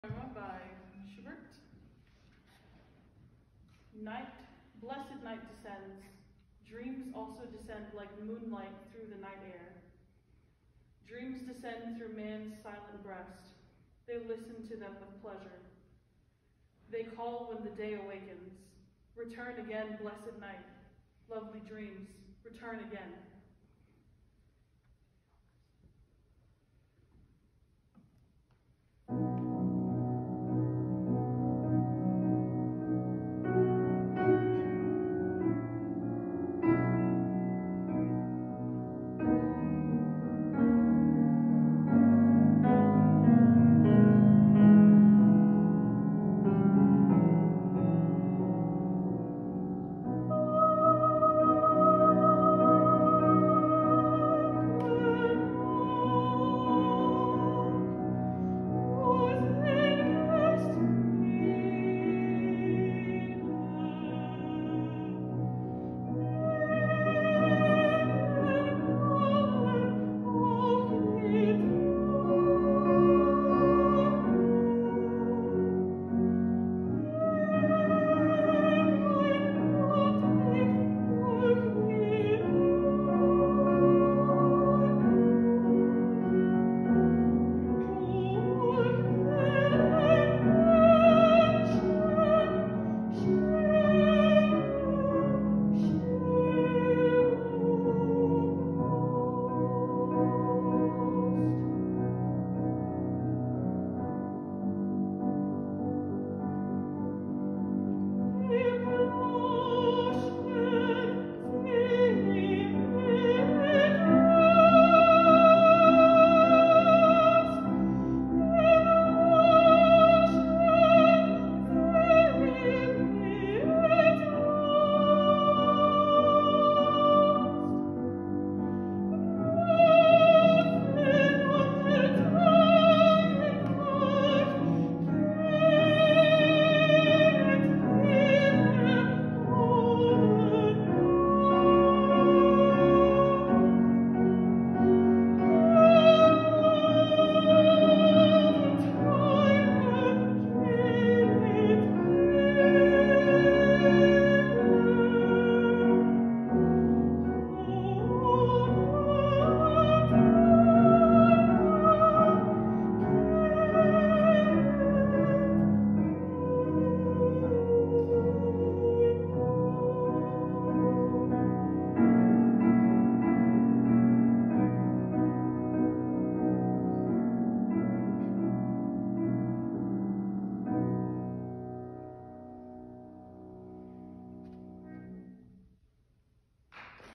By Schubert. Night, blessed night descends. Dreams also descend like moonlight through the night air. Dreams descend through man's silent breast. They listen to them with pleasure. They call when the day awakens. Return again, blessed night. Lovely dreams, return again.